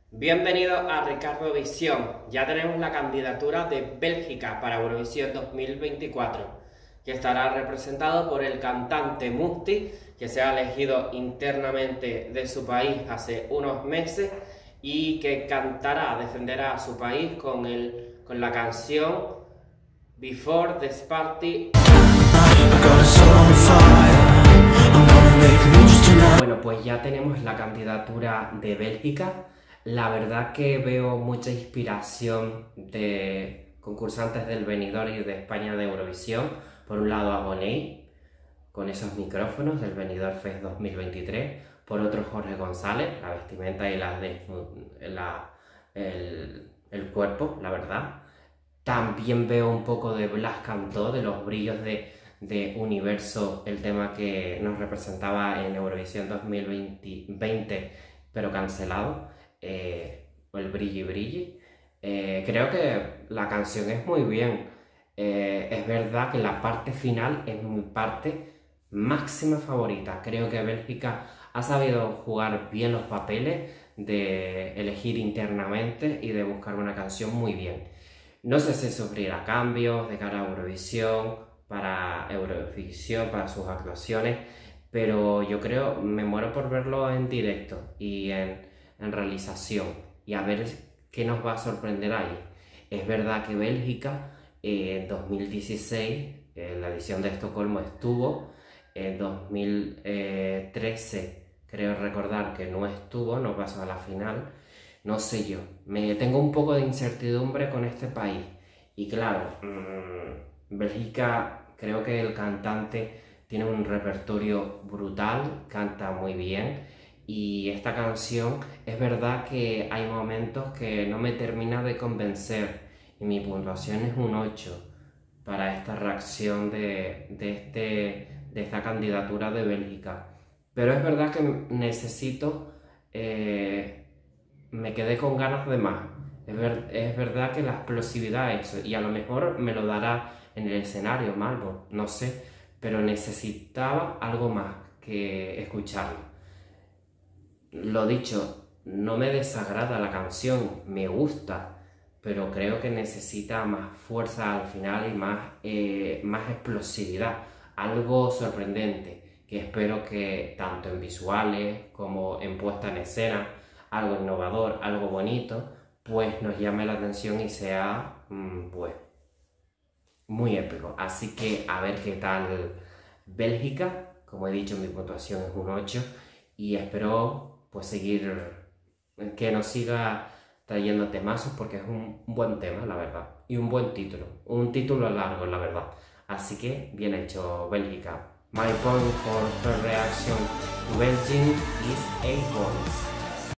Bienvenidos a Ricardo Visión. Ya tenemos la candidatura de Bélgica para Eurovisión 2024, que estará representado por el cantante Musti, que se ha elegido internamente de su país hace unos meses y que defenderá a su país con la canción Before This Party. Bueno, pues ya tenemos la candidatura de Bélgica. La verdad que veo mucha inspiración de concursantes del Benidorm y de España de Eurovisión. Por un lado a Bonet, con esos micrófonos del Benidorm Fest 2023. Por otro Jorge González, la vestimenta y el cuerpo, la verdad. También veo un poco de Blas Cantó, de los brillos de Universo, el tema que nos representaba en Eurovisión 2020, pero cancelado. El Brilli Brilli. Creo que la canción es muy bien. Es verdad que la parte final es mi parte máxima favorita. Creo que Bélgica ha sabido jugar bien los papeles, de elegir internamente y de buscar una canción muy bien. No sé si sufrirá cambios de cara a Eurovisión, para sus actuaciones, pero yo creo, me muero por verlo en directo y en realización y a ver qué nos va a sorprender ahí. Es verdad que Bélgica en 2016, la edición de Estocolmo estuvo, en 2013 creo recordar que no estuvo, no pasó a la final. No sé yo, tengo un poco de incertidumbre con este país. Y claro, Bélgica, creo que el cantante tiene un repertorio brutal, canta muy bien. Y esta canción, es verdad que hay momentos que no me termina de convencer. Y mi puntuación es un 8 para esta reacción de esta candidatura de Bélgica. Pero es verdad que necesito... me quedé con ganas de más. Es verdad que la explosividad eso, y a lo mejor me lo dará en el escenario Malvo, no sé, pero necesitaba algo más que escucharlo. Lo dicho, no me desagrada la canción, me gusta, pero creo que necesita más fuerza al final y más explosividad, algo sorprendente, que espero que tanto en visuales como en puesta en escena, algo innovador, algo bonito, pues nos llame la atención y sea, pues, muy épico. Así que a ver qué tal Bélgica. Como he dicho, mi puntuación es un 8 y espero pues seguir, que nos siga trayendo temazos, porque es un buen tema, la verdad, y un buen título, un título largo, la verdad. Así que bien hecho, Bélgica. My point for the reaction to Belgium is 8 points.